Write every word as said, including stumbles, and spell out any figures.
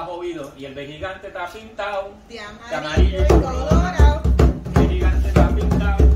movido y el B gigante está pintado De de amarillo amarillo y colorado. El gigante está pintado